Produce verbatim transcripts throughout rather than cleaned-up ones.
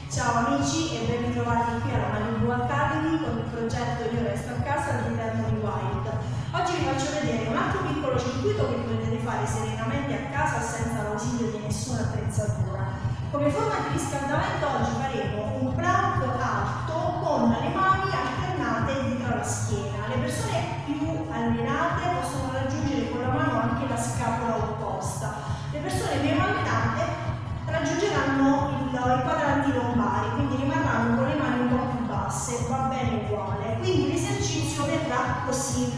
Ciao amici e ben ritrovati qui alla Malibu Academy con il progetto Io resto a casa all'interno di Wild. Oggi vi faccio vedere un altro piccolo circuito che potete fare serenamente a casa senza l'ausilio di nessuna attrezzatura. Come forma di riscaldamento oggi faremo un plank alto con le mani alternate dietro la schiena. Le persone più allenate possono raggiungere con la mano anche la scapola opposta. Le persone meno allenate raggiungeranno il, i quadranti lombari, quindi rimarranno con le mani un po' più basse, va bene uguale. Quindi l'esercizio verrà così: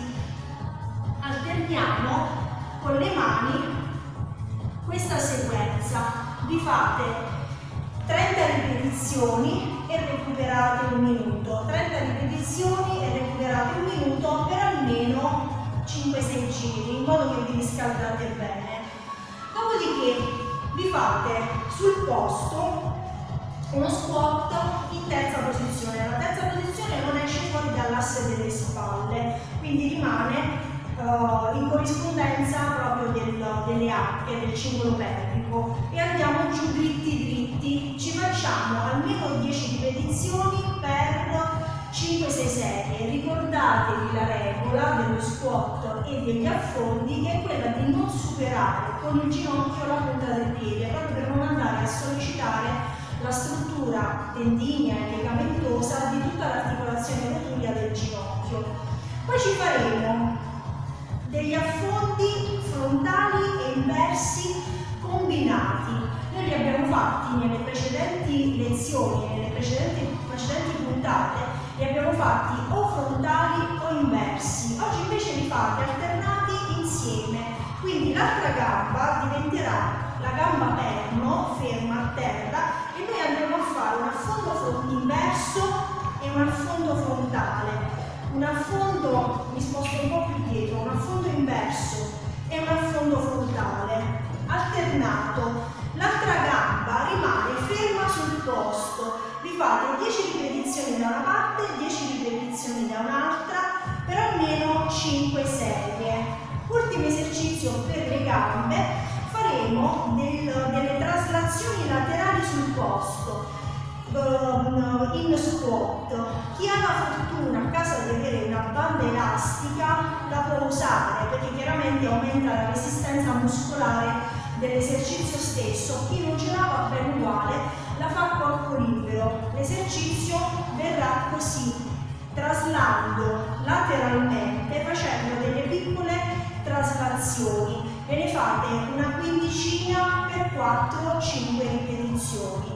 alterniamo con le mani questa sequenza. Vi fate trenta ripetizioni e recuperate un minuto, trenta ripetizioni e recuperate un minuto per almeno cinque sei giri, in modo che vi riscaldate bene. Dopodiché vi fate sul posto uno squat in terza posizione. La terza posizione non esce fuori dall'asse delle spalle, quindi rimane Uh, in corrispondenza proprio del, delle anche, del cingolo pelvico, e andiamo giù dritti dritti. Ci facciamo almeno dieci ripetizioni per cinque sei serie. Ricordatevi la regola dello squat e degli affondi, che è quella di non superare con il ginocchio la punta del piede, proprio per non andare a sollecitare la struttura tendinea e legamentosa di tutta l'articolazione rotulia del ginocchio. Poi ci faremo degli affondi frontali e inversi combinati. Noi li abbiamo fatti nelle precedenti lezioni, nelle precedenti, precedenti puntate, li abbiamo fatti o frontali o inversi. Oggi invece li fate alternati insieme, quindi l'altra gamba diventerà la gamba perno, ferma a terra, e noi andremo a fare un affondo inverso e un affondo frontale. Un affondo, mi sposto un po' più dietro, un affondo inverso e un affondo frontale, alternato. L'altra gamba rimane ferma sul posto. Vi fate dieci ripetizioni da una parte, dieci ripetizioni da un'altra, per almeno cinque serie. Ultimo esercizio per le gambe: faremo del, delle traslazioni laterali sul posto. In squat. Chi ha la fortuna a casa di avere una banda elastica la può usare, perché chiaramente aumenta la resistenza muscolare dell'esercizio stesso. Chi non ce l'ha va bene uguale, la fa a corpo libero. L'esercizio verrà così: traslando lateralmente, facendo delle piccole traslazioni, e ne fate una quindicina per quattro cinque ripetizioni.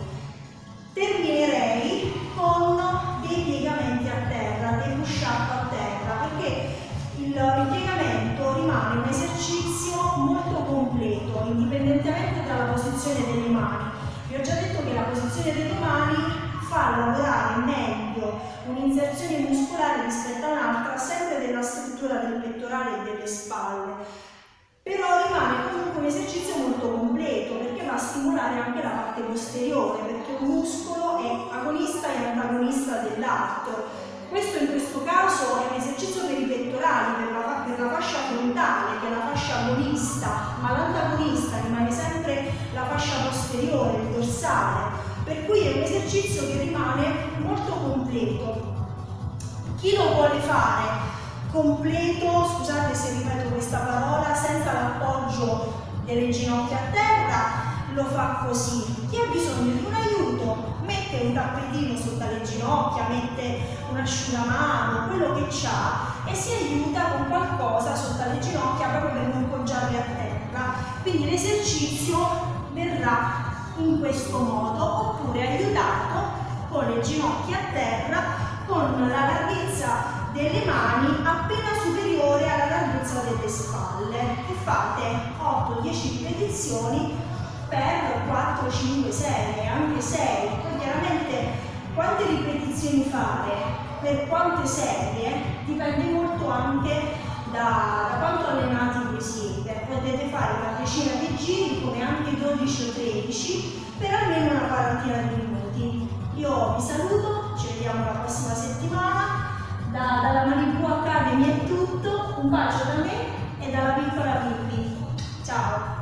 Terminerei con dei piegamenti a terra, dei push-up a terra, perché il, il piegamento rimane un esercizio molto completo, indipendentemente dalla posizione delle mani. Vi ho già detto che la posizione delle mani fa lavorare meglio un'inserzione muscolare rispetto a un'altra, sempre della struttura del pettorale e delle spalle. Però rimane comunque un esercizio molto completo, perché va a stimolare anche la parte posteriore, perché un muscolo è agonista e antagonista dell'altro. Questo in questo caso è un esercizio per i pettorali, per la, per la fascia frontale, che è la fascia agonista, ma l'antagonista rimane sempre la fascia posteriore, il dorsale, per cui è un esercizio che rimane molto completo. Chi lo vuole fare completo, scusate se ripeto questa parola, senza l'appoggio delle ginocchia a terra, lo fa così. Chi ha bisogno di un aiuto mette un tappetino sotto le ginocchia, mette un asciugamano, quello che ha, e si aiuta con qualcosa sotto le ginocchia proprio per non poggiarle a terra. Quindi l'esercizio verrà in questo modo, oppure aiutato con le ginocchia a terra, con la larghezza delle mani appena superiore alla larghezza delle spalle, e fate otto dieci ripetizioni per quattro cinque serie, anche sei. Poi chiaramente quante ripetizioni fare per quante serie dipende molto anche da, da quanto allenati voi siete. Potete fare una decina di giri, come anche dodici o tredici, per almeno una quarantina di minuti. Io vi saluto, ci vediamo la prossima settimana. Da, dalla Malibu Academy è tutto, un bacio da me e dalla piccola Pippi. Ciao!